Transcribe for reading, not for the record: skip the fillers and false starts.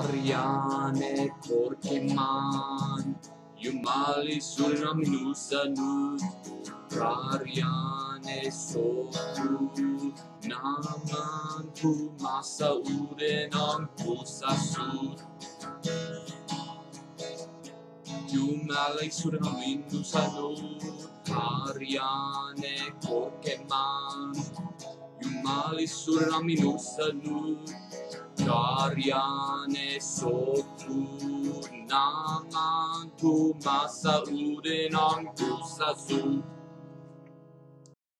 Karyane korkeman, Jumali suurena minussa nyt. Karyane sotu, naman kumassa uuden on kuussa sut. Jumali suurena minussa nyt. Karyane korkeman, Jumali suurena minussa nyt. Karyane sotu, naman kumassa uuden on kuussa sut.